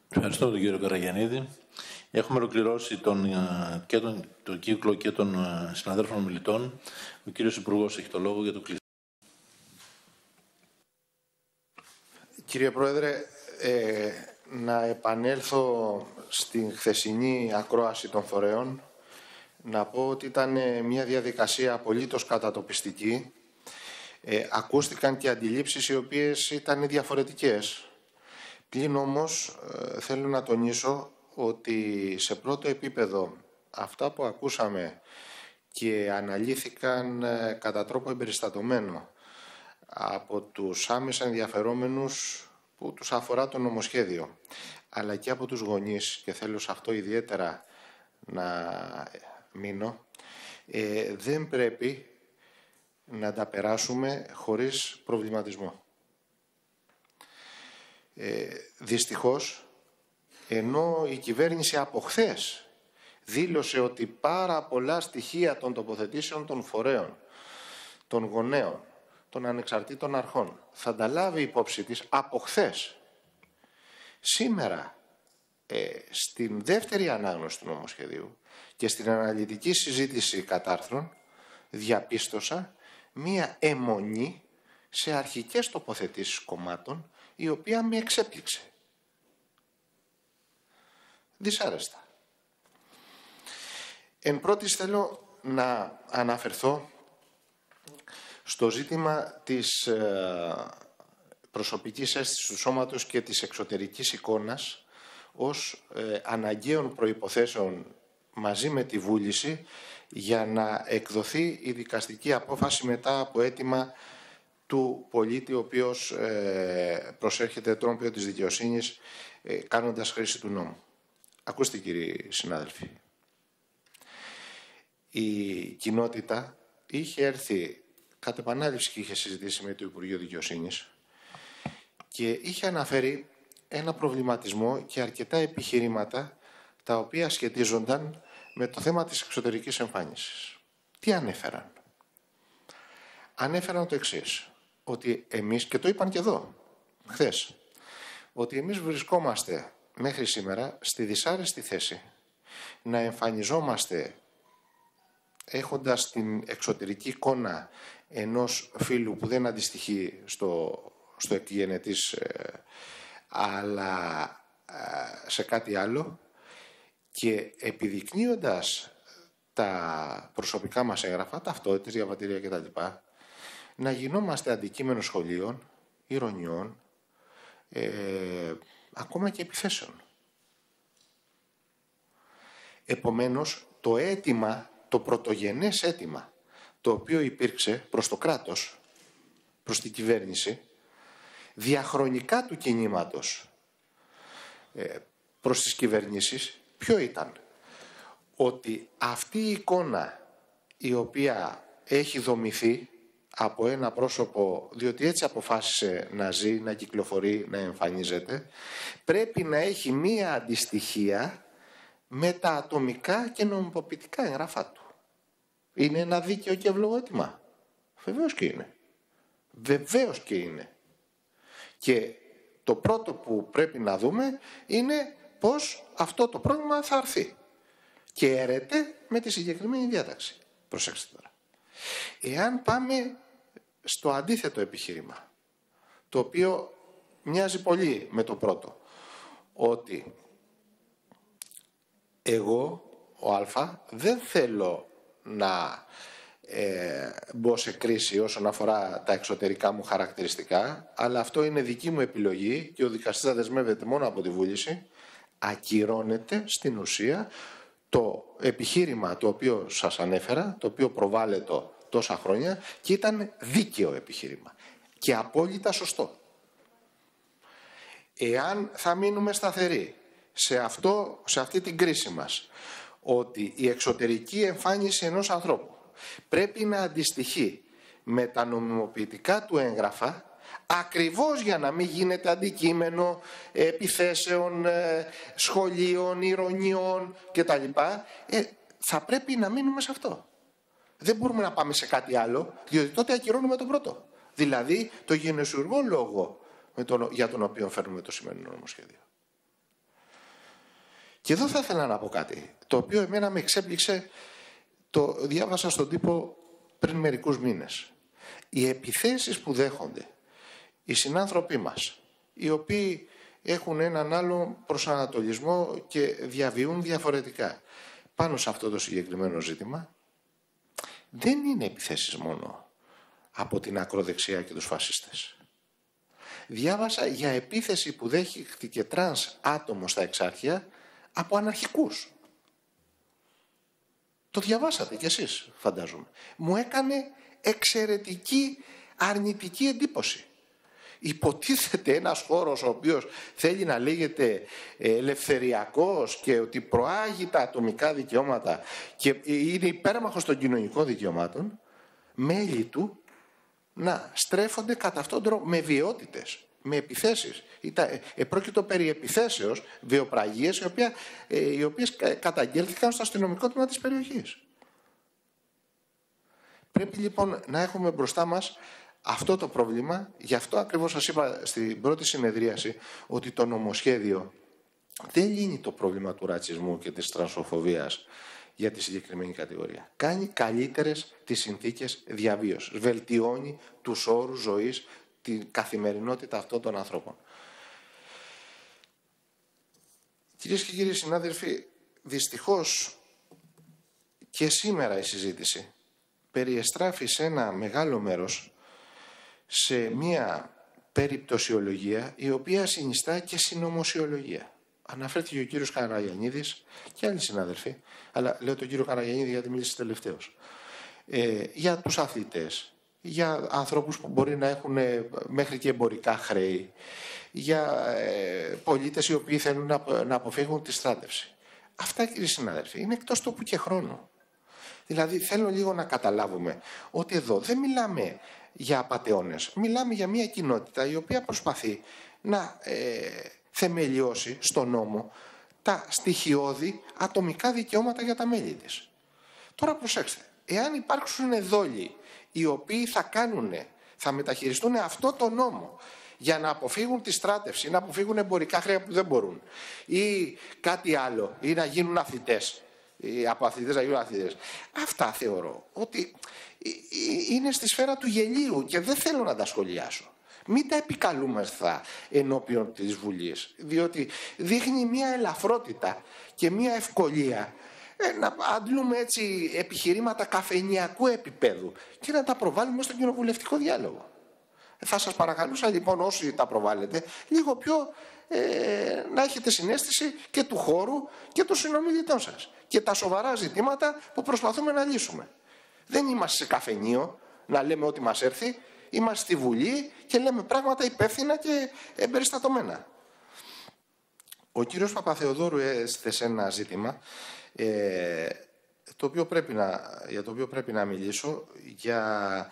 Ευχαριστώ τον κύριο Καραγιαννίδη. Έχουμε ολοκληρώσει τον κύκλο και των συναδέλφων μιλητών. Ο κύριος Υπουργός έχει το λόγο για το κλείσιμο. Κύριε Πρόεδρε, να επανέλθω στην χθεσινή ακρόαση των φορέων, να πω ότι ήταν μια διαδικασία απολύτως κατατοπιστική. Ακούστηκαν και αντιλήψεις οι οποίες ήταν διαφορετικές. Πλην όμως θέλω να τονίσω ότι σε πρώτο επίπεδο αυτά που ακούσαμε και αναλύθηκαν κατά τρόπο εμπεριστατωμένο από τους άμεσα ενδιαφερόμενους που τους αφορά το νομοσχέδιο, αλλά και από τους γονείς, και θέλω σε αυτό ιδιαίτερα να μείνω, δεν πρέπει να τα περάσουμε χωρίς προβληματισμό. Δυστυχώς, ενώ η κυβέρνηση από χθες δήλωσε ότι πάρα πολλά στοιχεία των τοποθετήσεων των φορέων, των γονέων, των ανεξαρτήτων αρχών θα τα λάβει υπόψη της από χθες, σήμερα στην δεύτερη ανάγνωση του νομοσχεδίου και στην αναλυτική συζήτηση κατάρθρων διαπίστωσα μία αιμονή σε αρχικές τοποθετήσεις κομμάτων, η οποία με εξέπληξε. Δυσάρεστα. Εν πρώτης θέλω να αναφερθώ στο ζήτημα της προσωπικής αίσθησης του σώματος και της εξωτερικής εικόνας ως αναγκαίων προϋποθέσεων μαζί με τη βούληση για να εκδοθεί η δικαστική απόφαση μετά από αίτημα του πολίτη ο οποίος προσέρχεται τρόπαιο της δικαιοσύνης κάνοντας χρήση του νόμου. Ακούστε κύριοι συνάδελφοι. Η κοινότητα είχε έρθει κατ' επανάληψη και είχε συζητήσει με το Υπουργείο Δικαιοσύνης και είχε αναφέρει ένα προβληματισμό και αρκετά επιχειρήματα τα οποία σχετίζονταν με το θέμα της εξωτερικής εμφάνισης. Τι ανέφεραν? Ανέφεραν το εξής, ότι εμείς, και το είπαν και εδώ χθες, ότι εμείς βρισκόμαστε μέχρι σήμερα στη δυσάρεστη θέση να εμφανιζόμαστε έχοντας την εξωτερική εικόνα ενός φίλου που δεν αντιστοιχεί στο εκγενετής αλλά σε κάτι άλλο, και επιδεικνύοντας τα προσωπικά μας έγγραφα, ταυτότητες, διαβατήρια κτλ., να γινόμαστε αντικείμενο σχολείων, ηρωνιών, ακόμα και επιθέσεων. Επομένως, το αίτημα, το πρωτογενές αίτημα, το οποίο υπήρξε προς το κράτος, προς την κυβέρνηση, διαχρονικά του κινήματος προς τις κυβερνήσεις, ποιο ήταν? Ότι αυτή η εικόνα η οποία έχει δομηθεί από ένα πρόσωπο, διότι έτσι αποφάσισε να ζει, να κυκλοφορεί, να εμφανίζεται, πρέπει να έχει μία αντιστοιχεία με τα ατομικά και νομιμοποιητικά εγγραφά του. Είναι ένα δίκαιο και ευλογό αίτημα? Βεβαίως και είναι. Βεβαίως και είναι. Και το πρώτο που πρέπει να δούμε είναι πώς αυτό το πρόβλημα θα έρθει. Και έρεται με τη συγκεκριμένη διάταξη. Προσέξτε τώρα. Εάν πάμε στο αντίθετο επιχείρημα, το οποίο μοιάζει πολύ με το πρώτο, ότι εγώ, ο Α, δεν θέλω να μπω σε κρίση όσον αφορά τα εξωτερικά μου χαρακτηριστικά, αλλά αυτό είναι δική μου επιλογή και ο δικαστής θα δεσμεύεται μόνο από τη βούληση, ακυρώνεται στην ουσία το επιχείρημα το οποίο σας ανέφερα, το οποίο προβάλλεται τόσα χρόνια και ήταν δίκαιο επιχείρημα και απόλυτα σωστό. Εάν θα μείνουμε σταθεροί σε αυτή την κρίση μας, ότι η εξωτερική εμφάνιση ενός ανθρώπου πρέπει να αντιστοιχεί με τα νομιμοποιητικά του έγγραφα, ακριβώς για να μην γίνεται αντικείμενο επιθέσεων, σχολείων, ηρωνιών κτλ., θα πρέπει να μείνουμε σε αυτό. Δεν μπορούμε να πάμε σε κάτι άλλο, διότι τότε ακυρώνουμε τον πρώτο. Δηλαδή το γενεσιουργό λόγο για τον οποίο φέρνουμε το σημερινό νομοσχέδιο. Και εδώ θα ήθελα να πω κάτι, το οποίο εμένα με εξέπληξε, το διάβασα στον τύπο πριν μερικούς μήνες. Οι επιθέσεις που δέχονται οι συνάνθρωποι μας, οι οποίοι έχουν έναν άλλο προσανατολισμό και διαβιούν διαφορετικά πάνω σε αυτό το συγκεκριμένο ζήτημα, δεν είναι επιθέσεις μόνο από την ακροδεξιά και τους φασίστες. Διάβασα για επίθεση που δέχτηκε τρανς άτομο στα Εξάρχεια από αναρχικούς. Το διαβάσατε κι εσείς, φαντάζομαι. Μου έκανε εξαιρετική αρνητική εντύπωση. Υποτίθεται ένας χώρος ο οποίος θέλει να λέγεται ελευθεριακός και ότι προάγει τα ατομικά δικαιώματα και είναι υπέρμαχος των κοινωνικών δικαιωμάτων, μέλη του να στρέφονται κατά αυτόν τον τρόπο με βιαιότητες, με επιθέσεις. Πρόκειτο περί επιθέσεως, βιοπραγίες, οι οποίες καταγγέλθηκαν στο αστυνομικό τμήμα της περιοχής. Πρέπει λοιπόν να έχουμε μπροστά μας αυτό το πρόβλημα. Γι' αυτό ακριβώς σας είπα στην πρώτη συνεδρίαση ότι το νομοσχέδιο δεν λύνει το πρόβλημα του ρατσισμού και της τρανσοφοβίας για τη συγκεκριμένη κατηγορία. Κάνει καλύτερες τις συνθήκες διαβίωσης. Βελτιώνει τους όρους ζωής, την καθημερινότητα αυτών των ανθρώπων. Κυρίες και κύριοι συνάδελφοι, δυστυχώς και σήμερα η συζήτηση περιεστράφει σε ένα μεγάλο μέρος σε μία περιπτωσιολογία η οποία συνιστά και συνωμοσιολογία. Αναφέρθηκε ο κύριος Καραγιαννίδης και άλλοι συνάδελφοι, αλλά λέω τον κύριο Καραγιαννίδη γιατί μίλησε τελευταίος, για τους αθλητές, για ανθρώπους που μπορεί να έχουν μέχρι και εμπορικά χρέη, για πολίτες οι οποίοι θέλουν να αποφύγουν τη στράτευση. Αυτά, κύριοι συνάδελφοι, είναι εκτός τόπου και χρόνου. Δηλαδή θέλω λίγο να καταλάβουμε ότι εδώ δεν μιλάμε για απατεώνες, μιλάμε για μια κοινότητα η οποία προσπαθεί να θεμελιώσει στον νόμο τα στοιχειώδη ατομικά δικαιώματα για τα μέλη της. Τώρα προσέξτε, εάν υπάρξουν δόλοι οι οποίοι θα μεταχειριστούν αυτό το νόμο για να αποφύγουν τη στράτευση, να αποφύγουν εμπορικά χρέη που δεν μπορούν ή κάτι άλλο, ή να γίνουν αθλητές, από αθλητές να γίνουν αθλητές, αυτά θεωρώ ότι είναι στη σφαίρα του γελίου και δεν θέλω να τα σχολιάσω. Μην τα επικαλούμεθα ενώπιον της Βουλής, διότι δείχνει μια ελαφρότητα και μια ευκολία να αντλούμε έτσι επιχειρήματα καφενειακού επίπεδου και να τα προβάλλουμε στον κοινοβουλευτικό διάλογο. Θα σας παρακαλούσα λοιπόν όσοι τα προβάλλετε λίγο πιο να έχετε συναίσθηση και του χώρου και των συνομιλητών σας και τα σοβαρά ζητήματα που προσπαθούμε να λύσουμε. Δεν είμαστε σε καφενείο να λέμε ό,τι μας έρθει, είμαστε στη Βουλή και λέμε πράγματα υπεύθυνα και εμπεριστατωμένα. Ο κύριος Παπαθεοδόρου έθεσε ένα ζήτημα για το οποίο πρέπει να μιλήσω, για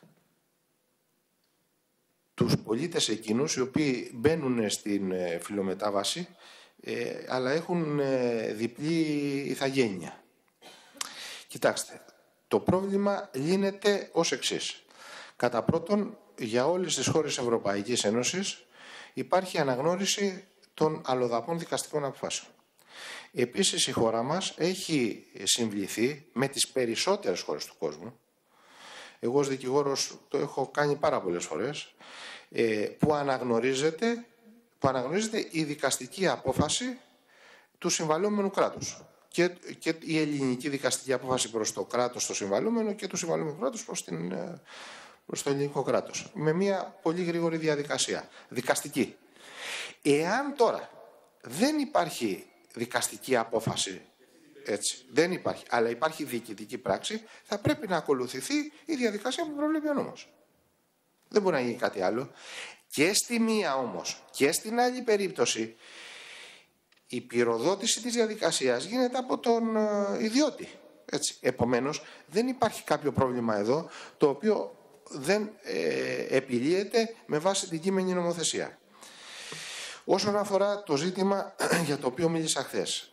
τους πολίτες εκείνους οι οποίοι μπαίνουν στην φιλομετάβαση αλλά έχουν διπλή ηθαγένεια. Κοιτάξτε, το πρόβλημα λύνεται ως εξής. Κατά πρώτον, για όλες τις χώρες Ευρωπαϊκής Ένωσης υπάρχει αναγνώριση των αλλοδαπών δικαστικών αποφάσεων. Επίσης η χώρα μας έχει συμβληθεί με τις περισσότερες χώρες του κόσμου. Εγώ ως δικηγόρος το έχω κάνει πάρα πολλές φορές, που αναγνωρίζεται η δικαστική απόφαση του συμβαλόμενου κράτους. Και η ελληνική δικαστική απόφαση προς το κράτος το συμβαλόμενο και του συμβαλόμενου κράτους προς το ελληνικό κράτος. Με μια πολύ γρήγορη διαδικασία, δικαστική. Εάν τώρα δεν υπάρχει δικαστική απόφαση, έτσι, δεν υπάρχει, αλλά υπάρχει διοικητική πράξη, θα πρέπει να ακολουθηθεί η διαδικασία που προβλέπει ο νόμος. Δεν μπορεί να γίνει κάτι άλλο. Και στη μία όμως και στην άλλη περίπτωση η πυροδότηση της διαδικασίας γίνεται από τον ιδιώτη. Έτσι. Επομένως δεν υπάρχει κάποιο πρόβλημα εδώ το οποίο δεν επιλύεται με βάση την κείμενη νομοθεσία. Όσον αφορά το ζήτημα για το οποίο μίλησα χθες,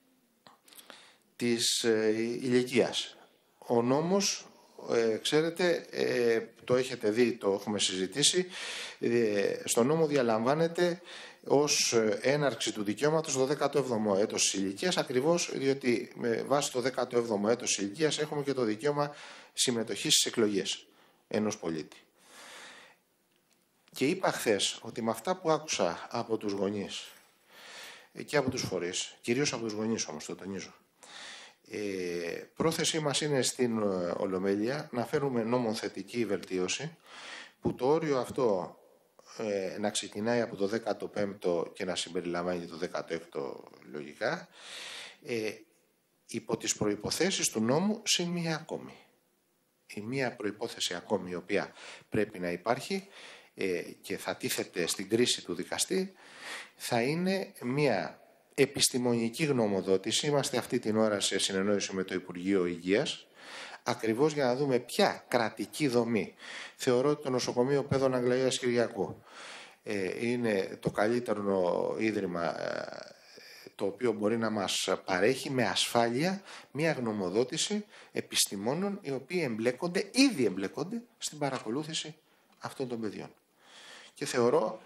της ηλικίας, ο νόμος, ξέρετε, το έχετε δει, το έχουμε συζητήσει, στον νόμο διαλαμβάνεται ως έναρξη του δικαιώματος το 17ο έτος της ηλικίας, ακριβώς διότι με βάση το 17ο έτος της ηλικίας έχουμε και το δικαίωμα συμμετοχής στις εκλογές ενός πολίτη. Και είπα χθες ότι με αυτά που άκουσα από τους γονείς και από τους φορείς, κυρίως από τους γονείς όμως, το τονίζω, πρόθεσή μας είναι στην Ολομέλεια να φέρουμε νομοθετική βελτίωση που το όριο αυτό να ξεκινάει από το 15ο και να συμπεριλαμβάνει το 16ο λογικά, υπό τις προϋποθέσεις του νόμου συν μία ακόμη. Η μία προϋπόθεση ακόμη η οποία πρέπει να υπάρχει και θα τίθεται στην κρίση του δικαστή θα είναι μία επιστημονική γνωμοδότηση. Είμαστε αυτή την ώρα σε συνεννόηση με το Υπουργείο Υγείας, ακριβώς για να δούμε ποια κρατική δομή. Θεωρώ ότι το νοσοκομείο Παιδών Αγγλαίας Κυριακού είναι το καλύτερο ίδρυμα το οποίο μπορεί να μας παρέχει με ασφάλεια μια γνωμοδότηση επιστημόνων οι οποίοι ήδη εμπλέκονται στην παρακολούθηση αυτών των παιδιών. Και θεωρώ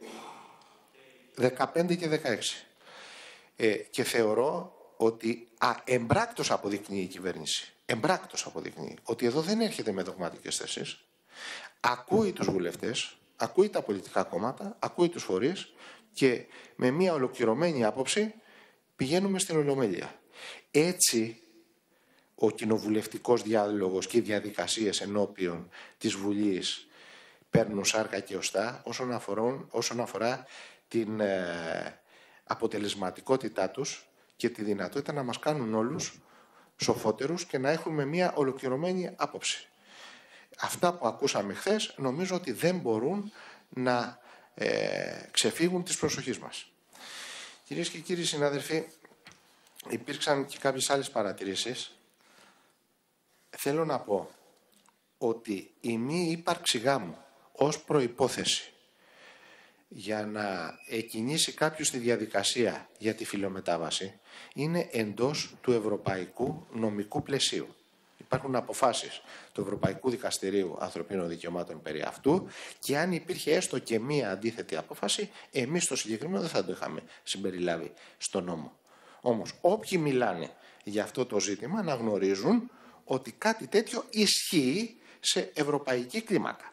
15 και 16. Και θεωρώ ότι εμπράκτος αποδεικνύει η κυβέρνηση. Εμπράκτος αποδεικνύει ότι εδώ δεν έρχεται με δογματικές θέσεις. Ακούει τους βουλευτές, ακούει τα πολιτικά κόμματα, ακούει τους φορείς και με μια ολοκληρωμένη άποψη πηγαίνουμε στην Ολομέλεια. Έτσι ο κοινοβουλευτικός διάλογος και οι διαδικασίες ενώπιον της Βουλής παίρνουν σάρκα και οστά όσον αφορά την αποτελεσματικότητά τους και τη δυνατότητα να μας κάνουν όλους σοφότερους και να έχουμε μια ολοκληρωμένη άποψη. Αυτά που ακούσαμε χθες νομίζω ότι δεν μπορούν να ξεφύγουν της προσοχής μας. Κυρίες και κύριοι συνάδελφοι, υπήρξαν και κάποιες άλλες παρατηρήσεις. Θέλω να πω ότι η μη ύπαρξη γάμου ως προϋπόθεση για να εκκινήσει κάποιος τη διαδικασία για τη φιλομετάβαση είναι εντός του ευρωπαϊκού νομικού πλαισίου. Υπάρχουν αποφάσεις του Ευρωπαϊκού Δικαστηρίου Ανθρωπίνων Δικαιωμάτων περί αυτού και αν υπήρχε έστω και μία αντίθετη απόφαση, εμείς το συγκεκριμένο δεν θα το είχαμε συμπεριλάβει στο νόμο. Όμως όποιοι μιλάνε για αυτό το ζήτημα να γνωρίζουν ότι κάτι τέτοιο ισχύει σε ευρωπαϊκή κλίμακα.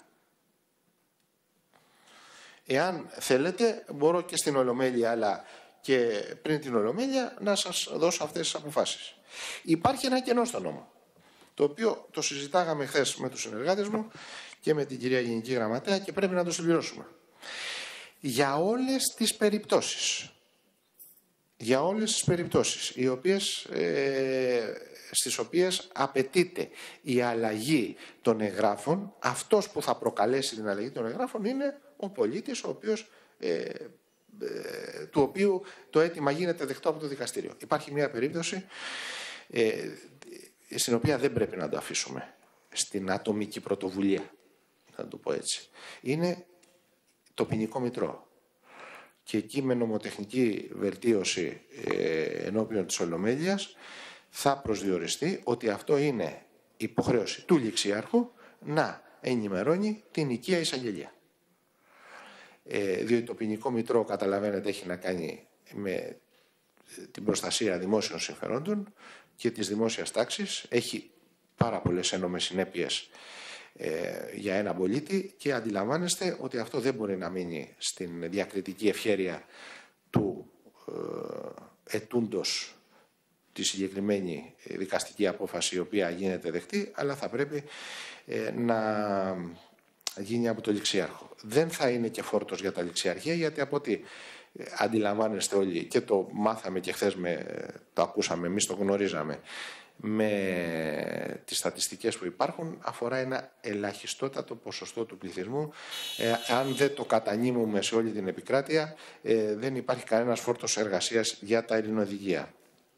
Εάν θέλετε, μπορώ και στην Ολομέλεια, αλλά και πριν την Ολομέλεια, να σας δώσω αυτές τις αποφάσεις. Υπάρχει ένα κενό στο νόμο, το οποίο το συζητάγαμε χθες με τους συνεργάτες μου και με την κυρία Γενική Γραμματέα και πρέπει να το συμπληρώσουμε. Για όλες τις περιπτώσεις, στις οποίες απαιτείται η αλλαγή των εγγράφων, αυτός που θα προκαλέσει την αλλαγή των εγγράφων είναι ο πολίτης, του οποίου το αίτημα γίνεται δεκτό από το δικαστήριο. Υπάρχει μια περίπτωση στην οποία δεν πρέπει να το αφήσουμε στην ατομική πρωτοβουλία, να το πω έτσι. Είναι το ποινικό μητρό. Και εκεί με νομοτεχνική βελτίωση ενώπιον της Ολομέλειας θα προσδιοριστεί ότι αυτό είναι υποχρέωση του ληξιάρχου να ενημερώνει την οικία εισαγγελία. Διότι το ποινικό μητρό, καταλαβαίνετε, έχει να κάνει με την προστασία δημόσιων συμφερόντων και της δημόσιας τάξης. Έχει πάρα πολλές ένομες συνέπειες για έναν πολίτη και αντιλαμβάνεστε ότι αυτό δεν μπορεί να μείνει στην διακριτική ευχέρεια του ετούντος τη συγκεκριμένη δικαστική απόφαση η οποία γίνεται δεκτή, αλλά θα πρέπει να γίνει από το ληξιάρχο. Δεν θα είναι και φόρτος για τα ληξιαρχεία, γιατί από ό,τι αντιλαμβάνεστε όλοι και το μάθαμε και χθες, το ακούσαμε, εμείς το γνωρίζαμε, με τις στατιστικές που υπάρχουν, αφορά ένα ελαχιστότατο ποσοστό του πληθυσμού. Αν δεν το κατανείμουμε σε όλη την επικράτεια, δεν υπάρχει κανένας φόρτος εργασίας για τα ελληνοδικεία.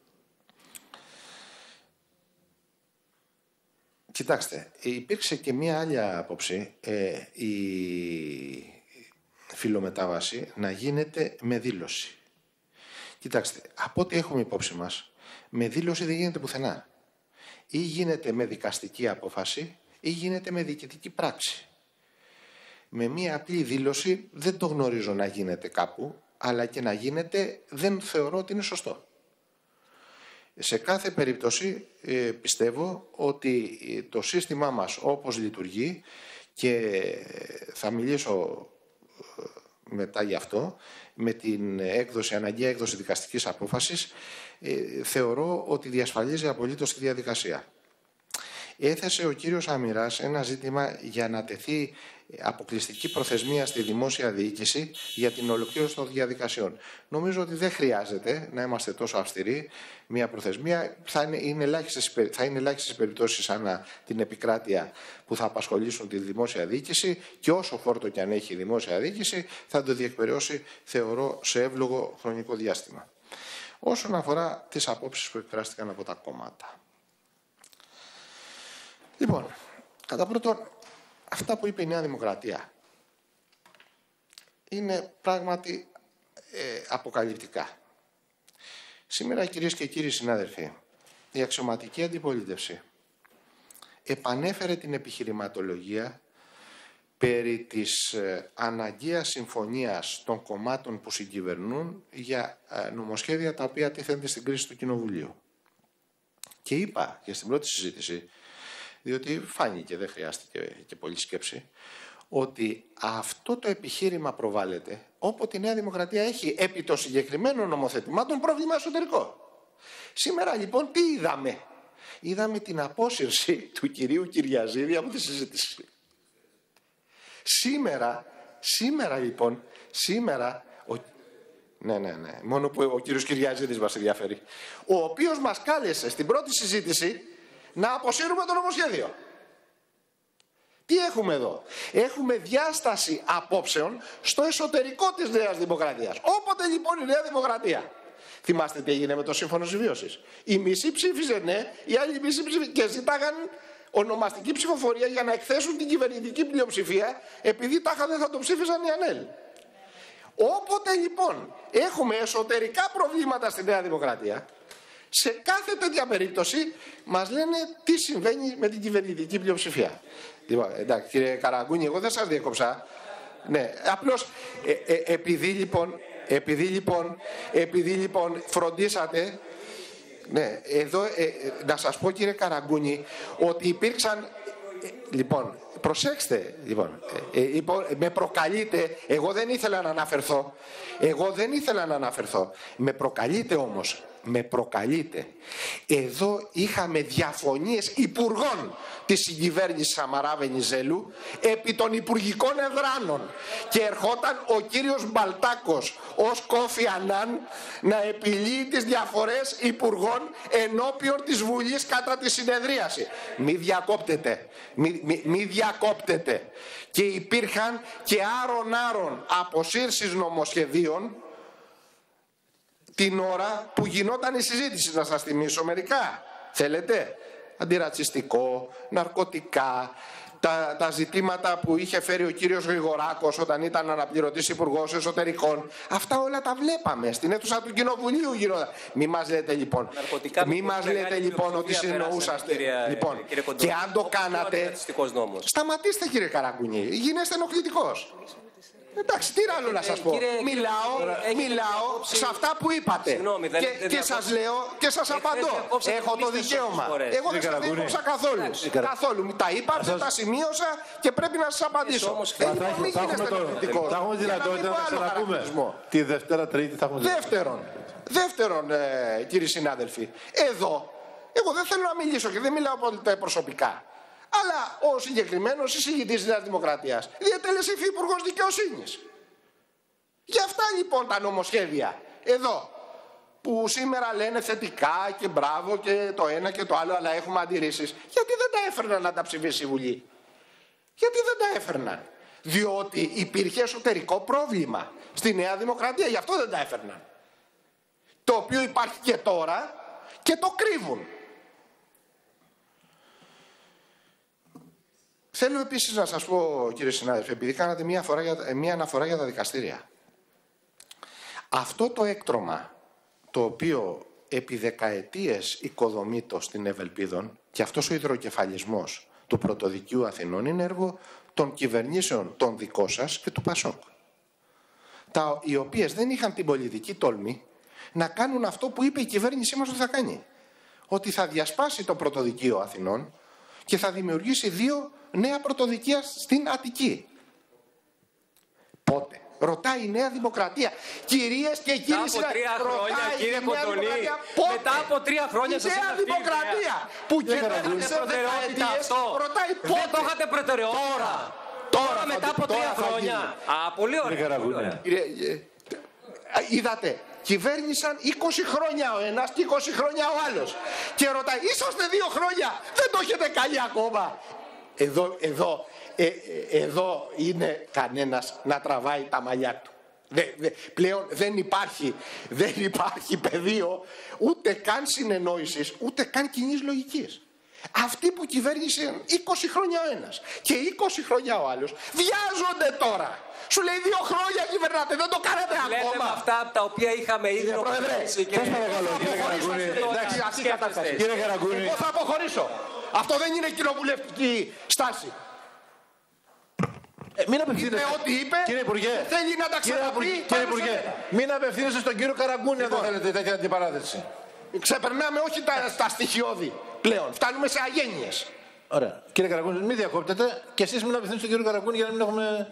Κοιτάξτε, υπήρξε και μία άλλη άποψη, η φιλομετάβαση να γίνεται με δήλωση. Κοιτάξτε, από ό,τι έχουμε υπόψη μας, με δήλωση δεν γίνεται πουθενά. Ή γίνεται με δικαστική απόφαση ή γίνεται με διοικητική πράξη. Με μία απλή δήλωση δεν το γνωρίζω να γίνεται κάπου, αλλά και να γίνεται δεν θεωρώ ότι είναι σωστό. Σε κάθε περίπτωση πιστεύω ότι το σύστημά μας όπως λειτουργεί, και θα μιλήσω μετά γι' αυτό, με την αναγκαία έκδοση δικαστικής απόφασης, θεωρώ ότι διασφαλίζει απολύτως τη διαδικασία. Έθεσε ο κύριος Αμυράς ένα ζήτημα για να τεθεί αποκλειστική προθεσμία στη δημόσια διοίκηση για την ολοκλήρωση των διαδικασιών. Νομίζω ότι δεν χρειάζεται να είμαστε τόσο αυστηροί. Μια προθεσμία θα είναι ελάχιστες περιπτώσεις ανά την επικράτεια που θα απασχολήσουν τη δημόσια διοίκηση, και όσο φόρτο και αν έχει η δημόσια διοίκηση θα το διεκπεραιώσει, θεωρώ, σε εύλογο χρονικό διάστημα. Όσον αφορά τις απόψεις που εκφράστηκαν από τα κόμματα. Λοιπόν, κατά πρώτον, αυτά που είπε η Νέα Δημοκρατία είναι πράγματι αποκαλυπτικά. Σήμερα, κυρίες και κύριοι συνάδελφοι, η αξιωματική αντιπολίτευση επανέφερε την επιχειρηματολογία περί της αναγκαίας συμφωνίας των κομμάτων που συγκυβερνούν για νομοσχέδια τα οποία τίθενται στην κρίση του Κοινοβουλίου. Και είπα και στην πρώτη συζήτηση, διότι φάνηκε, δεν χρειάστηκε και πολλή σκέψη, ότι αυτό το επιχείρημα προβάλλεται όποτε η Νέα Δημοκρατία έχει επί των συγκεκριμένων νομοθετημάτων πρόβλημα εσωτερικό. Σήμερα λοιπόν τι είδαμε? Είδαμε την απόσυρση του κυρίου Κυριαζίδη από τη συζήτηση. Σήμερα, ναι, μόνο που ο κύριος Κυριαζίδης μας ενδιαφέρει, ο οποίος μας κάλεσε στην πρώτη συζήτηση να αποσύρουμε το νομοσχέδιο. Τι έχουμε εδώ? Έχουμε διάσταση απόψεων στο εσωτερικό της Νέας Δημοκρατίας. Όποτε λοιπόν η Νέα Δημοκρατία, θυμάστε τι έγινε με το Σύμφωνο Συμβίωσης? Η μισή ψήφιζε ναι, η άλλη μισή ψήφιζε και ζητάγαν ονομαστική ψηφοφορία για να εκθέσουν την κυβερνητική πλειοψηφία, επειδή τάχα δεν θα το ψήφιζαν οι ΑΝΕΛ. Όποτε λοιπόν έχουμε εσωτερικά προβλήματα στη Νέα Δημοκρατία, σε κάθε τέτοια περίπτωση μας λένε τι συμβαίνει με την κυβερνητική πλειοψηφία. Λοιπόν, εντάξει, κύριε Καραγκούνη, εγώ δεν σας διέκοψα. Ναι, απλώς επειδή λοιπόν φροντίσατε. Ναι, εδώ να σας πω, κύριε Καραγκούνη, ότι υπήρξαν. Λοιπόν, προσέξτε, με προκαλείτε, εγώ δεν ήθελα να αναφερθώ. Με προκαλείτε όμως. Εδώ είχαμε διαφωνίες υπουργών της συγκυβέρνησης Σαμαρά Βενιζέλου επί των υπουργικών εδράνων και ερχόταν ο κύριος Μπαλτάκος ως Κόφι Ανάν να επιλύει τις διαφορές υπουργών ενώπιον της Βουλής κατά τη συνεδρίαση. Μη διακόπτετε. Και υπήρχαν και άρον αποσύρσεις νομοσχεδίων την ώρα που γινόταν η συζήτηση. Να σας θυμίσω μερικά. Θέλετε? Αντιρατσιστικό, ναρκωτικά, τα ζητήματα που είχε φέρει ο κύριος Γρηγοράκος όταν ήταν αναπληρωτής υπουργός εσωτερικών. Αυτά όλα τα βλέπαμε στην αίθουσα του Κοινοβουλίου γινόταν. Μη μας λέτε λοιπόν ότι συνοούσαστε. Λοιπόν, και αν το κάνατε, σταματήστε κύριε Καραγκούνη, γίνεστε ενοχλητικός. Εντάξει, τι άλλο να σας πω. Μιλάω σε αυτά που είπατε. Και σας λέω και σας απαντώ. Έχω το δικαίωμα. Εγώ δεν σας διέκοψα καθόλου. Τα είπατε, τα σημείωσα και πρέπει να σας απαντήσω. Μην γίνεστε ενοχλητικός. Θα έχουμε δυνατότητα να ξαναπούμε. Τη Δευτέρα Τρίτη θα έχουμε δυνατότητα. Δεύτερον, κύριοι συνάδελφοι, εδώ εγώ δεν θέλω να μιλήσω και δεν μιλάω πολύ προσωπικά. Αλλά ο συγκεκριμένος εισηγητής της Νέας Δημοκρατίας διατέλεσε υφυπουργός δικαιοσύνης. Γι' αυτά λοιπόν τα νομοσχέδια εδώ που σήμερα λένε θετικά και μπράβο και το ένα και το άλλο, αλλά έχουμε αντιρρήσεις, γιατί δεν τα έφερναν να τα ψηφίσει η Βουλή? Γιατί δεν τα έφερναν? Διότι υπήρχε εσωτερικό πρόβλημα στη Νέα Δημοκρατία, γι' αυτό δεν τα έφερναν. Το οποίο υπάρχει και τώρα και το κρύβουν. Θέλω επίσης να σας πω, κύριε συνάδελφε, επειδή κάνατε μία αναφορά για τα δικαστήρια. Αυτό το έκτρωμα, το οποίο επί δεκαετίες οικοδομείτο στην Ευελπίδων, και αυτός ο υδροκεφαλισμός του Πρωτοδικείου Αθηνών, είναι έργο των κυβερνήσεων των δικών σας και του ΠΑΣΟΚ. οι οποίες δεν είχαν την πολιτική τόλμη να κάνουν αυτό που είπε η κυβέρνησή μας ότι θα κάνει. Ότι θα διασπάσει το πρωτοδικείο Αθηνών και θα δημιουργήσει 2 νέα πρωτοδικεία στην Αττική. Πότε? Ρωτάει η Νέα Δημοκρατία. Κυρίες και κύριοι, μετά από 3 χρόνια, κύριε Κοντονή, μετά από 3 χρόνια η Νέα Δημοκρατία που κυβέρνησε δεκαετίες, ρωτάει πότε. Δεν το είχατε προτεραιότητα. Τώρα μετά από 3 χρόνια. Πολύ ωραία. Είδατε, κυβέρνησαν 20 χρόνια ο ένας και 20 χρόνια ο άλλος. Και ρωτάει, είσαστε 2 χρόνια, δεν το έχετε κάνει ακόμα. Εδώ είναι κανένας να τραβάει τα μαλλιά του. Πλέον δεν υπάρχει πεδίο ούτε καν συνεννόησης, ούτε καν κοινής λογικής. Αυτοί που κυβέρνησαν 20 χρόνια ο ένας και 20 χρόνια ο άλλος βιάζονται τώρα. Σου λέει 2 χρόνια κυβερνάτε, δεν το κάνατε ακόμα. Λέτε αυτά τα οποία είχαμε ήδη νομοθετήσει. Κύριε Καραγκούνη, εγώ θα αποχωρήσω. Αυτό δεν είναι κοινοβουλευτική στάση. Μην απευθύνεστε. Ό,τι είπε, κύριε Υπουργέ, θέλει να τα ξαναπεί. Κύριε Υπουργέ, μην απευθύνεστε στον κύριο Καραγκούνη αν δεν θέλετε τέτοια αντιπαράθεση. Ξεπερνάμε όχι τα στοιχειώδη πλέον. Φτάνουμε σε αγένειες. Ωραία. Κύριε Καραγκούνη, μην διακόπτετε και εσείς μην απευθύνεστε στον κύριο Καραγκούνη για να μην έχουμε.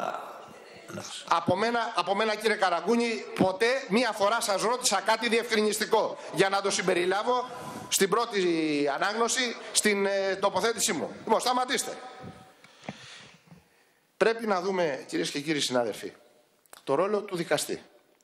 Από μένα κύριε Καραγκούνη, ποτέ μία φορά σας ρώτησα κάτι διευκρινιστικό για να το συμπεριλάβω στην πρώτη ανάγνωση στην τοποθέτησή μου. Λοιπόν, σταματήστε. Πρέπει να δούμε, κυρίες και κύριοι συνάδελφοι, το ρόλο του δικαστή.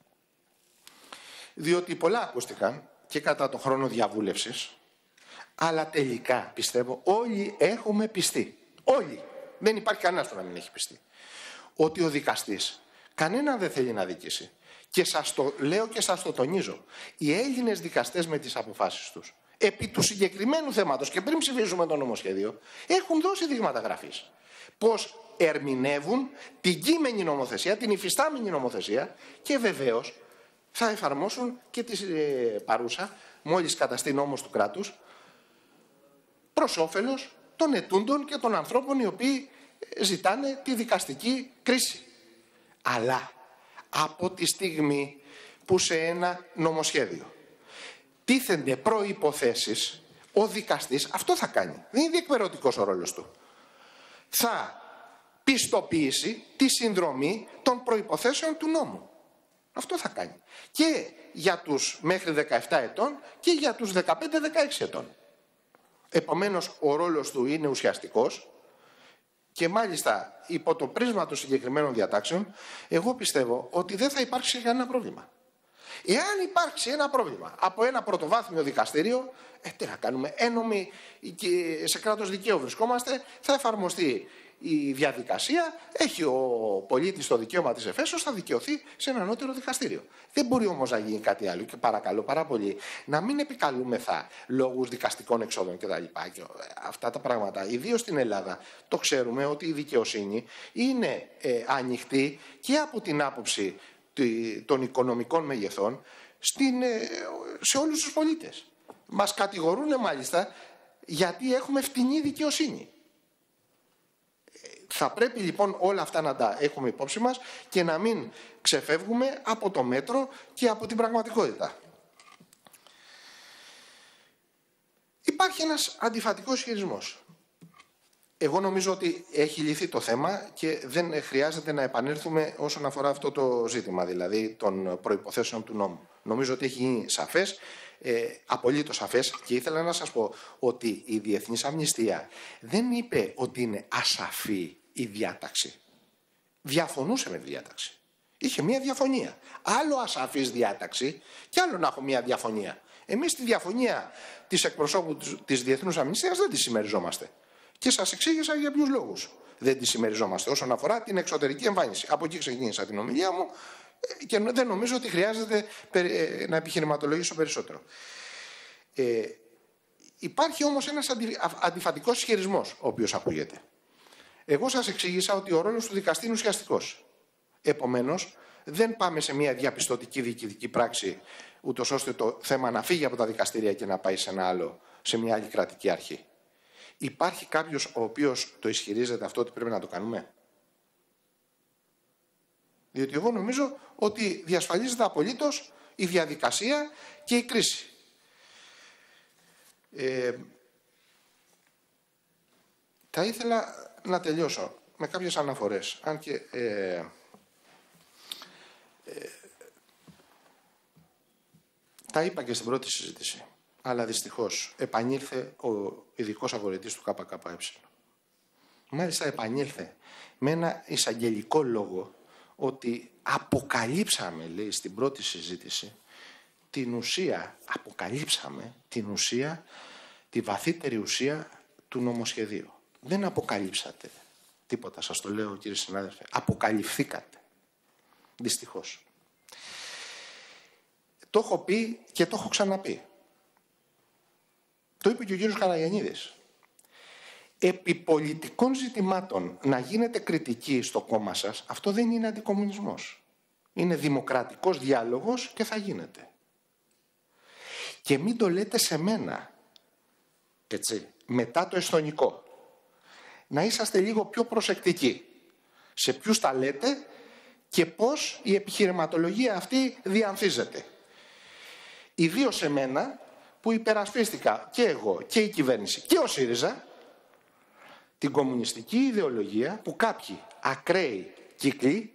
Διότι πολλά ακούστηκαν και κατά τον χρόνο διαβούλευσης, αλλά τελικά πιστεύω όλοι έχουμε πιστεί. Όλοι. Δεν υπάρχει κανένας που να μην έχει πιστεί. Ότι ο δικαστής κανέναν δεν θέλει να δικήσει. Και σας το λέω και σας το τονίζω. Οι Έλληνες δικαστές με τις αποφάσεις τους, επί του συγκεκριμένου θέματος και πριν ψηφίσουμε το νομοσχέδιο, έχουν δώσει δείγματα γραφής. Πώς ερμηνεύουν την κείμενη νομοθεσία, την υφιστάμενη νομοθεσία και βεβαίως θα εφαρμόσουν και τη παρούσα, μόλις καταστεί νόμος του κράτους, προς όφελος των ετούντων και των ανθρώπων οι οποίοι ζητάνε τη δικαστική κρίση. Αλλά από τη στιγμή που σε ένα νομοσχέδιο τίθενται προϋποθέσεις, ο δικαστής αυτό θα κάνει. Δεν είναι διεκπαιρεωτικός ο ρόλος του. Θα πιστοποιήσει τη συνδρομή των προϋποθέσεων του νόμου. Αυτό θα κάνει. Και για τους μέχρι 17 ετών και για τους 15-16 ετών. Επομένως, ο ρόλος του είναι ουσιαστικός και μάλιστα υπό το πρίσμα των συγκεκριμένων διατάξεων, εγώ πιστεύω ότι δεν θα υπάρξει κανένα πρόβλημα. Εάν υπάρξει ένα πρόβλημα από ένα πρωτοβάθμιο δικαστήριο, τι να κάνουμε, ένομοι και σε κράτος δικαίου βρισκόμαστε, θα εφαρμοστεί η διαδικασία, έχει ο πολίτης το δικαίωμα της εφέσεως, θα δικαιωθεί σε ένα ανώτερο δικαστήριο. Δεν μπορεί όμως να γίνει κάτι άλλο και παρακαλώ πάρα πολύ να μην επικαλούμεθα λόγους δικαστικών εξόδων κτλ. Αυτά τα πράγματα, ιδίως στην Ελλάδα, το ξέρουμε ότι η δικαιοσύνη είναι ανοιχτή και από την άποψη των οικονομικών μεγεθών σε όλους τους πολίτες. Μας κατηγορούν μάλιστα γιατί έχουμε φτηνή δικαιοσύνη. Θα πρέπει λοιπόν όλα αυτά να τα έχουμε υπόψη μας και να μην ξεφεύγουμε από το μέτρο και από την πραγματικότητα. Υπάρχει ένας αντιφατικός ισχυρισμός. Εγώ νομίζω ότι έχει λυθεί το θέμα και δεν χρειάζεται να επανέλθουμε όσον αφορά αυτό το ζήτημα, δηλαδή των προϋποθέσεων του νόμου. Νομίζω ότι έχει γίνει σαφές, απολύτως σαφές, και ήθελα να σας πω ότι η Διεθνής Αμνηστία δεν είπε ότι είναι ασαφή η διάταξη. Διαφωνούσε με τη διάταξη. Είχε μία διαφωνία. Άλλο ασαφής διάταξη και άλλο να έχω μία διαφωνία. Εμείς τη διαφωνία της εκπροσώπου της Διεθνούς Αμνηστίας δεν τη συμμεριζόμαστε. Και σας εξήγησα για ποιους λόγους δεν τη συμμεριζόμαστε όσον αφορά την εξωτερική εμφάνιση. Από εκεί ξεκίνησα την ομιλία μου και δεν νομίζω ότι χρειάζεται να επιχειρηματολογήσω περισσότερο. Υπάρχει όμως ένας αντιφατικός ισχυρισμός ο οποίος ακούγεται. Εγώ σας εξήγησα ότι ο ρόλος του δικαστή είναι ουσιαστικός. Επομένως, δεν πάμε σε μια διαπιστωτική διοικητική πράξη, ούτως ώστε το θέμα να φύγει από τα δικαστήρια και να πάει σε ένα άλλο, σε μια άλλη κρατική αρχή. Υπάρχει κάποιος ο οποίος το ισχυρίζεται αυτό ότι πρέπει να το κάνουμε? Διότι εγώ νομίζω ότι διασφαλίζεται απολύτως η διαδικασία και η κρίση. Θα ήθελα να τελειώσω με κάποιες αναφορές. Αν και τα είπα και στην πρώτη συζήτηση. Αλλά δυστυχώς επανήλθε ο ειδικός αγορητής του ΚΚΕ. Μάλιστα επανήλθε με ένα εισαγγελικό λόγο ότι αποκαλύψαμε, λέει στην πρώτη συζήτηση, την ουσία, τη βαθύτερη ουσία του νομοσχεδίου. Δεν αποκαλύψατε τίποτα, σας το λέω κύριε συνάδελφε. Αποκαλυφθήκατε. Δυστυχώς. Το έχω πει και το έχω ξαναπεί. Το είπε και ο κύριος Καραγιαννίδης. Επί πολιτικών ζητημάτων να γίνεται κριτική στο κόμμα σας, αυτό δεν είναι αντικομουνισμός. Είναι δημοκρατικός διάλογος και θα γίνεται. Και μην το λέτε σε μένα, έτσι, μετά το εσθονικό. Να είσαστε λίγο πιο προσεκτικοί σε ποιους τα λέτε και πώς η επιχειρηματολογία αυτή διαμφίζεται. Ιδίως σε μένα που υπερασπίστηκα και εγώ και η κυβέρνηση και ο ΣΥΡΙΖΑ την κομμουνιστική ιδεολογία που κάποιοι ακραίοι κύκλοι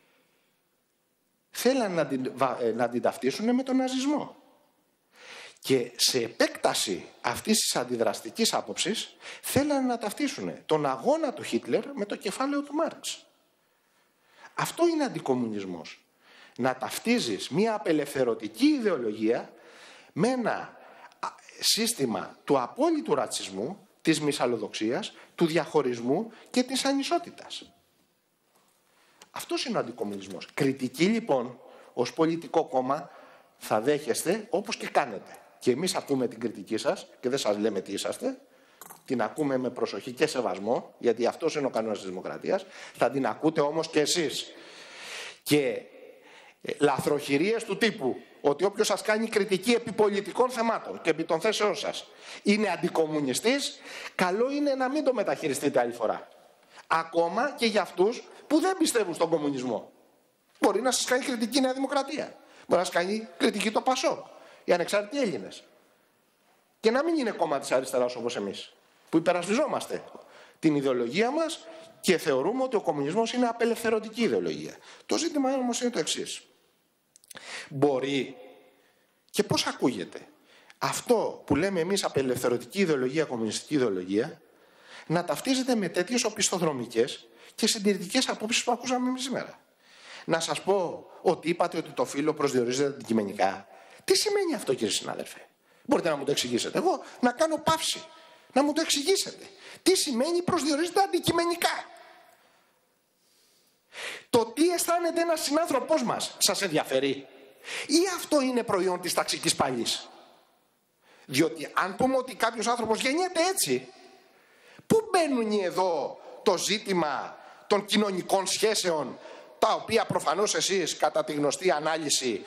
θέλαν να την ταυτίσουν με τον ναζισμό. Και σε επέκταση αυτής της αντιδραστικής άποψης θέλαν να ταυτίσουν τον αγώνα του Χίτλερ με το κεφάλαιο του Μάρξ. Αυτό είναι αντικομμουνισμός. Να ταυτίζεις μια απελευθερωτική ιδεολογία με ένα σύστημα του απόλυτου ρατσισμού, της μυσαλλοδοξίας, του διαχωρισμού και της ανισότητας. Αυτός είναι ο αντικομμουνισμός. Κριτική λοιπόν ως πολιτικό κόμμα θα δέχεστε όπως και κάνετε. Και εμείς ακούμε την κριτική σας και δεν σας λέμε τι είσαστε. Την ακούμε με προσοχή και σεβασμό, γιατί αυτός είναι ο κανόνας της δημοκρατίας. Θα την ακούτε όμως και εσείς. Και λαθροχειρίες του τύπου ότι όποιος σας κάνει κριτική επί πολιτικών θεμάτων και επί των θέσεών σας είναι αντικομμουνιστής, καλό είναι να μην το μεταχειριστείτε άλλη φορά. Ακόμα και για αυτούς που δεν πιστεύουν στον κομμουνισμό. Μπορεί να σας κάνει κριτική η Νέα Δημοκρατία. Μπορεί να σας κάνει κριτική το ΠΑΣΟΚ, οι ανεξάρτητοι Έλληνες. Και να μην είναι κόμμα της αριστεράς όπως εμείς, που υπερασπιζόμαστε την ιδεολογία μας και θεωρούμε ότι ο κομμουνισμός είναι απελευθερωτική ιδεολογία. Το ζήτημα όμως είναι το εξής. Μπορεί και πώς ακούγεται αυτό που λέμε εμείς απελευθερωτική ιδεολογία, κομμουνιστική ιδεολογία, να ταυτίζεται με τέτοιες οπισθοδρομικές και συντηρητικές απόψεις που ακούσαμε εμείς σήμερα. Να σας πω ότι είπατε ότι το φύλο προσδιορίζεται αντικειμενικά. Τι σημαίνει αυτό, κύριε συνάδελφε? Μπορείτε να μου το εξηγήσετε? Εγώ να κάνω παύση, να μου το εξηγήσετε. Τι σημαίνει προσδιορίζεται αντικειμενικά? Το τι αισθάνεται ένας συνάνθρωπός μας σας ενδιαφέρει? Ή αυτό είναι προϊόν της ταξικής πάλης? Διότι αν πούμε ότι κάποιος άνθρωπος γεννιέται έτσι, πού μπαίνουν εδώ το ζήτημα των κοινωνικών σχέσεων, τα οποία προφανώς εσείς κατά τη γνωστή ανάλυση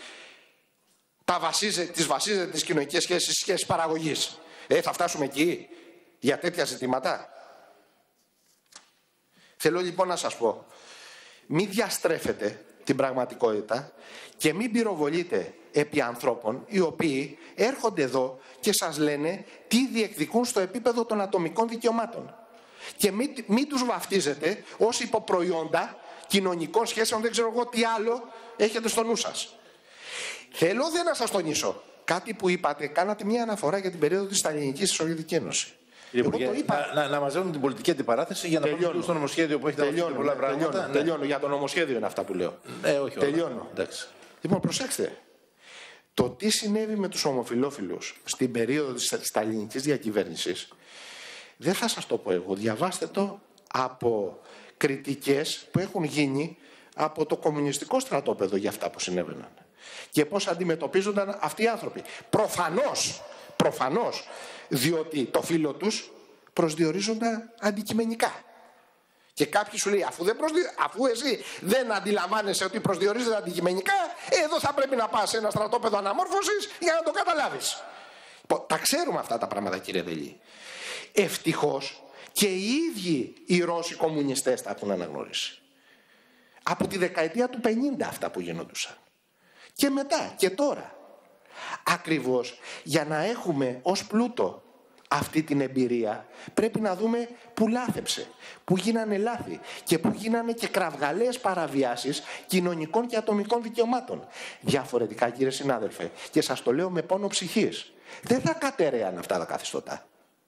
τις βασίζετε τις κοινωνικές σχέσεις στις σχέσεις παραγωγής? Θα φτάσουμε εκεί για τέτοια ζητήματα? Θέλω λοιπόν να σας πω, μην διαστρέφετε την πραγματικότητα και μην πυροβολείτε επί ανθρώπων οι οποίοι έρχονται εδώ και σας λένε τι διεκδικούν στο επίπεδο των ατομικών δικαιωμάτων. Και μην τους βαφτίζετε ως υποπροϊόντα κοινωνικών σχέσεων, δεν ξέρω εγώ τι άλλο έχετε στο νου σας. Θέλω δεν να σας τονίσω κάτι που είπατε, κάνατε μια αναφορά για την περίοδο της Σταλινικής στη Σοβιετική Ένωση. Να μαζεύουμε την πολιτική αντιπαράθεση για να πάμε στο νομοσχέδιο που έχετε αναφέρει πολλά πράγματα. Τελειώνω. Για το νομοσχέδιο είναι αυτά που λέω. Όχι, τελειώνω. Λοιπόν, προσέξτε. Το τι συνέβη με τους ομοφυλόφιλους στην περίοδο της σταλινικής διακυβέρνησης, δεν θα σας το πω εγώ. Διαβάστε το από κριτικές που έχουν γίνει από το κομμουνιστικό στρατόπεδο για αυτά που συνέβαιναν. Και πώς αντιμετωπίζονταν αυτοί οι άνθρωποι. Προφανώς, διότι το φύλο τους προσδιορίζονταν αντικειμενικά. Και κάποιοι σου λέει, αφού εσύ δεν αντιλαμβάνεσαι ότι προσδιορίζεται αντικειμενικά, εδώ θα πρέπει να πας σε ένα στρατόπεδο αναμόρφωσης για να το καταλάβεις. Τα ξέρουμε αυτά τα πράγματα, κύριε Δελή. Ευτυχώς και οι ίδιοι οι Ρώσοι κομμουνιστές τα έχουν αναγνωρίσει. Από τη δεκαετία του 50 αυτά που γινόντουσαν. Και μετά και τώρα. Ακριβώς για να έχουμε ως πλούτο αυτή την εμπειρία πρέπει να δούμε που λάθεψε, που γίνανε λάθη και που γίνανε και κραυγαλαίες παραβιάσεις κοινωνικών και ατομικών δικαιωμάτων. Διαφορετικά, κύριε συνάδελφε, και σας το λέω με πόνο ψυχής, δεν θα κατέρεαν αυτά τα καθεστώτα.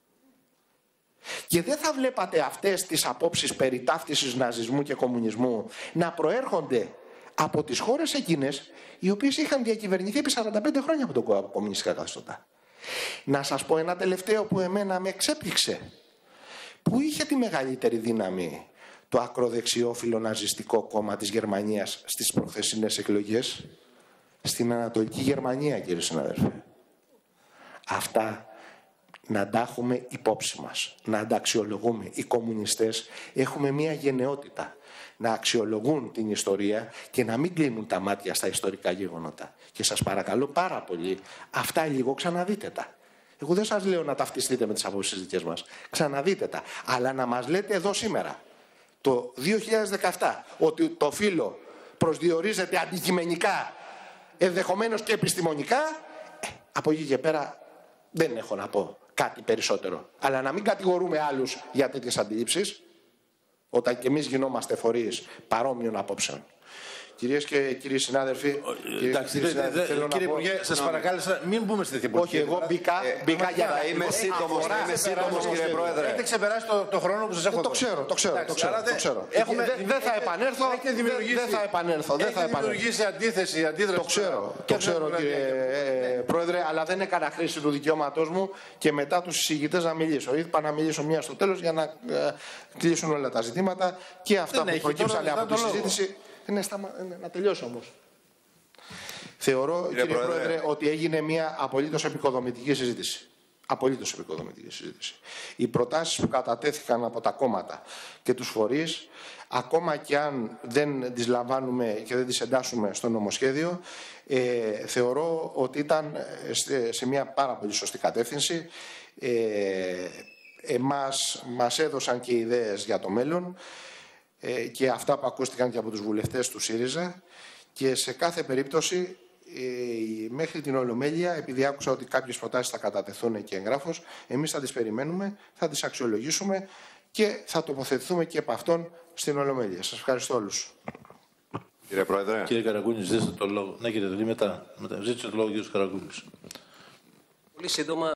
Και δεν θα βλέπατε αυτές τις απόψεις περί ταύτισης ναζισμού και κομμουνισμού να προέρχονται από τις χώρες εκείνες οι οποίες είχαν διακυβερνηθεί επί 45 χρόνια από τον κομμουνιστικά καθεστώτα. Να σας πω ένα τελευταίο που εμένα με εξέπληξε. Πού είχε τη μεγαλύτερη δύναμη το ακροδεξιό φιλοναζιστικό κόμμα της Γερμανίας στις προχθεσινές εκλογές? Στην Ανατολική Γερμανία, κύριε συνάδελφε. Αυτά να τα έχουμε υπόψη μας, να τα αξιολογούμε. Οι κομμουνιστές έχουμε μία γενναιότητα να αξιολογούν την ιστορία και να μην κλείνουν τα μάτια στα ιστορικά γεγονότα. Και σας παρακαλώ πάρα πολύ, αυτά λίγο ξαναδείτε τα. Εγώ δεν σας λέω να ταυτιστείτε με τις απόψεις δικές μας. Ξαναδείτε τα. Αλλά να μας λέτε εδώ σήμερα, το 2017, ότι το φύλο προσδιορίζεται αντικειμενικά, ενδεχομένως και επιστημονικά, από εκεί και πέρα δεν έχω να πω κάτι περισσότερο. Αλλά να μην κατηγορούμε άλλους για τέτοιες αντιλήψεις, όταν και εμείς γινόμαστε φορείς παρόμοιων απόψεων. Κυρίες και κύριοι συνάδελφοι, κύριε Υπουργέ, σας παρακάλεσα, μην μπούμε σε τέτοια πολιτική. Όχι, εγώ μπήκα για να είμαι σύντομος, κύριε Πρόεδρε. Έχετε ξεπεράσει το χρόνο που σας έχω δώσει. Το ξέρω. Δεν θα επανέλθω. Δεν θα δημιουργήσει αντίθεση. Το ξέρω, κύριε Πρόεδρε, αλλά δεν έκανα χρήση του δικαιώματός μου και μετά τους συζητητές να μιλήσω. Είπα να μιλήσω μία στο τέλος για να κλείσουν όλα τα ζητήματα και αυτά που προκύψαν από τη συζήτηση. Να τελειώσω όμως. Θεωρώ, κύριε Πρόεδρε, ότι έγινε μια απολύτως επικοδομητική συζήτηση. Απολύτως επικοδομητική συζήτηση. Οι προτάσεις που κατατέθηκαν από τα κόμματα και τους φορείς, ακόμα και αν δεν τις λαμβάνουμε και δεν τις εντάσσουμε στο νομοσχέδιο, θεωρώ ότι ήταν σε μια πάρα πολύ σωστή κατεύθυνση. Μας έδωσαν και ιδέες για το μέλλον και αυτά που ακούστηκαν και από τους βουλευτές του ΣΥΡΙΖΑ, και σε κάθε περίπτωση μέχρι την Ολομέλεια, επειδή άκουσα ότι κάποιες προτάσεις θα κατατεθούν και εγγράφως, εμείς θα τις περιμένουμε, θα τις αξιολογήσουμε και θα τοποθετηθούμε και από αυτόν στην Ολομέλεια. Σας ευχαριστώ όλους. Κύριε Πρόεδρε. Κύριε Καρακούνη, ζητήστε το λόγο. Ναι, κύριε Δελή, μετά. Ζήτησε το λόγο ο κύριος Καρακούνης. Πολύ σύντομα.